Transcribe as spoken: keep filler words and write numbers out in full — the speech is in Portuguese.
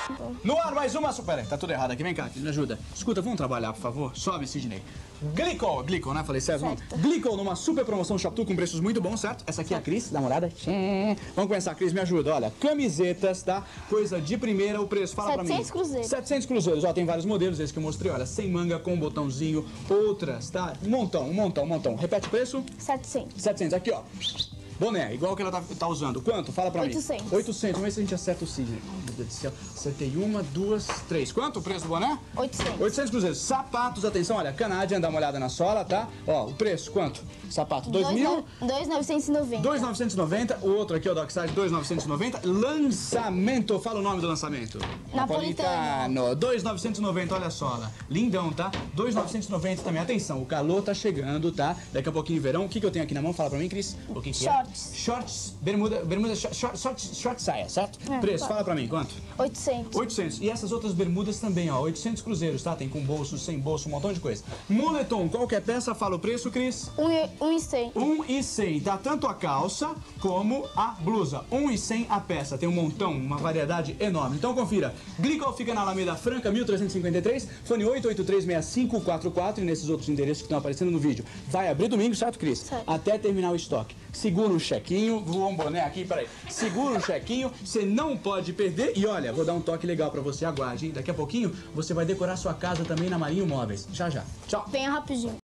No ar, mais uma super. Tá tudo errado aqui. Vem cá, me ajuda. Escuta, vamos trabalhar, por favor? Sobe, Sidney. Glicol, Glicol, né? Falei certo? Certo. Glicol numa super promoção Shoptu com preços muito bons, certo? Essa aqui é a Cris, dá uma olhada. Vamos começar, Cris, me ajuda. Olha, camisetas, tá? Coisa de primeira, o preço, fala pra mim. setecentos cruzeiros. setecentos cruzeiros, ó, tem vários modelos, esse que eu mostrei, olha, sem manga, com botãozinho, outras, tá? Um montão, um montão, um montão. Repete o preço? setecentos. setecentos, aqui, ó. Boné, igual que ela tá, tá usando. Quanto? Fala pra oitocentos. mim. oitocentos. Vamos ver se a gente acerta o Sidney. Oh, meu Deus do céu. Acertei uma, duas, três. Quanto o preço do boné? oitocentos. oitocentos cruzeiros. Sapatos, atenção, olha, Canadian, dá uma olhada na sola, tá? Ó, o preço, quanto? Sapato, dois mil? dois mil novecentos e noventa. dois mil novecentos e noventa. O outro aqui, ó, Dockside, dois mil novecentos e noventa. Lançamento, fala o nome do lançamento. Napolitano. dois mil novecentos e noventa, olha a sola. Lindão, tá? dois mil novecentos e noventa também. Atenção, o calor tá chegando, tá? Daqui a pouquinho verão. O que que eu tenho aqui na mão? Fala pra mim, Cris. O que que é? Shorts. Shorts, bermuda, bermuda, short, short, short, short saia, certo? É, Preço, tá. fala pra mim, quanto? oitocentos. oitocentos. E essas outras bermudas também, ó, oitocentos cruzeiros, tá? Tem com bolso, sem bolso, um montão de coisa. Moletom, qualquer peça, fala o preço, Cris? um e- um e cem. um e cem, tá? Tanto a calça como a blusa. um e cem a peça. Tem um montão, uma variedade enorme. Então confira. Glicol fica na Alameda Franca, mil trezentos e cinquenta e três, fone oito oito três seis cinco quatro quatro e nesses outros endereços que estão aparecendo no vídeo. Vai abrir domingo, certo, Cris? Certo. Até terminar o estoque. Segura o chequinho, voou um boné aqui, peraí. Segura o chequinho, você não pode perder. E olha, vou dar um toque legal pra você, aguarde, hein? Daqui a pouquinho você vai decorar sua casa também na Marinho Móveis. Já, já. Tchau. Venha rapidinho.